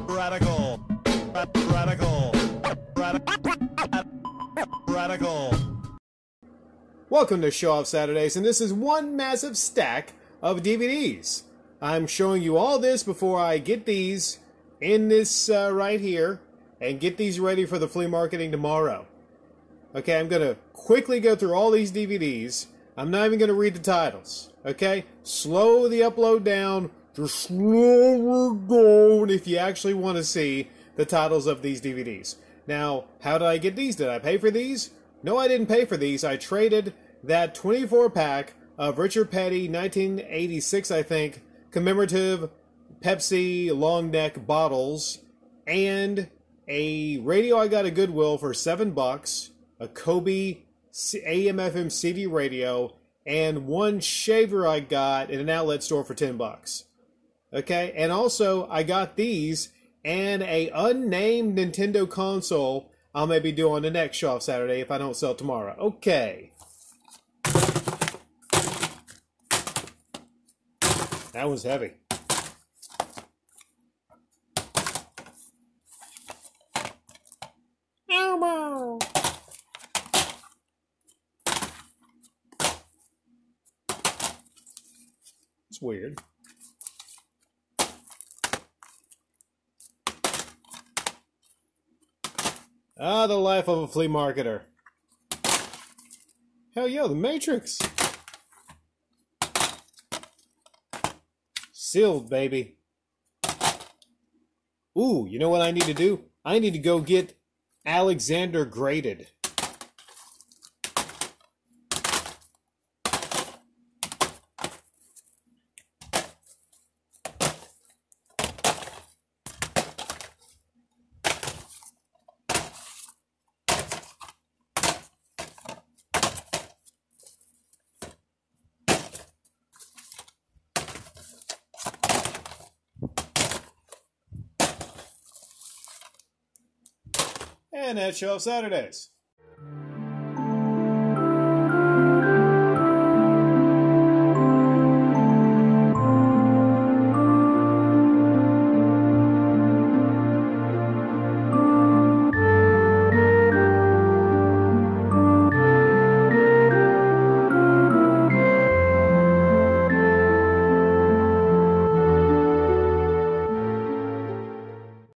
Radical. Radical. Radical. Welcome to Show Off Saturdays, and this is one massive stack of DVDs. I'm showing you all this before I get these in this right here and get these ready for the flea marketing tomorrow. Okay, I'm going to quickly go through all these DVDs. I'm not even going to read the titles. Okay, slow the upload down. Just slow it down if you actually want to see the titles of these DVDs. Now, how did I get these? Did I pay for these? No, I didn't pay for these. I traded that 24-pack of Richard Petty 1986, I think, commemorative Pepsi long neck bottles and a radio I got at Goodwill for $7, a Kobe AM/FM CD radio, and one shaver I got in an outlet store for $10. Okay, and also I got these and a unnamed Nintendo console I'll maybe do on the next Show Off Saturday if I don't sell tomorrow. Okay. That was heavy. Elmo. It's weird. Ah, the life of a flea marketer. Hell yeah, The Matrix. Sealed, baby. Ooh, you know what I need to do? I need to go get Alexander graded. And that's Show Off Saturdays.